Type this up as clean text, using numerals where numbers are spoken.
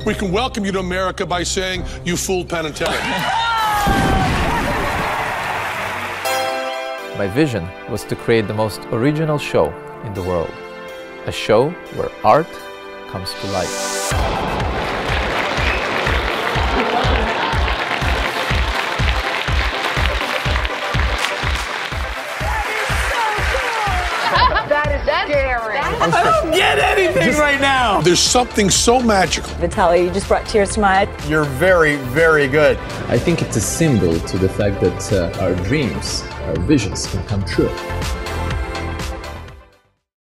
We can welcome you to America by saying you fooled Penn and Teller. My vision was to create the most original show in the world. A show where art comes to life. I don't get anything right now. There's something so magical. Vitaly, you just brought tears to my eyes. You're very, very good. I think it's a symbol to the fact that our dreams, our visions can come true.